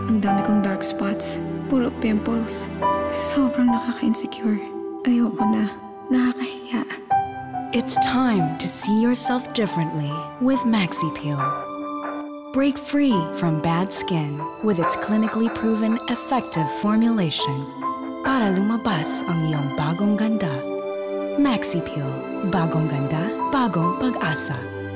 Ang dami kong dark spots. Puro pimples. Sobrang nakaka-insecure. Ayoko na. Nakakahiya. It's time to see yourself differently with Maxi Peel. Break free from bad skin with its clinically proven effective formulation para lumabas ang iyong bagong ganda. Maxi Peel. Bagong ganda, bagong pag-asa.